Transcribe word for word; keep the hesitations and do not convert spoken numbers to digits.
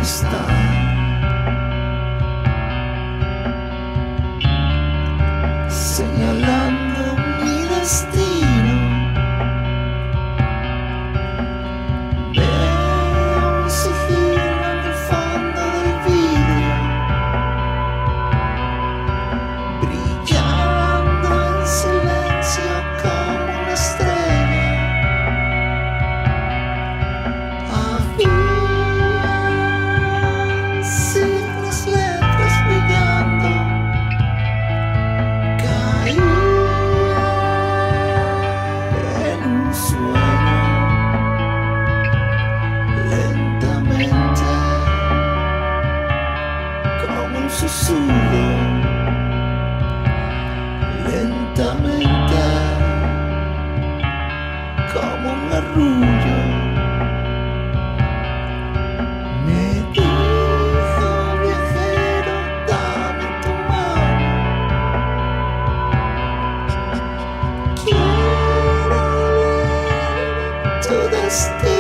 está, señalando mi destino. Veo un sigilo en el fondo del vidrio, brillando en silencio como una estrella. Habían siglas, letras brillando. Caía en un sueño, lentamente, como un susurro, lentamente, como un arrullo. Me dijo, viajero, dame tu mano, quiero leer tu destino.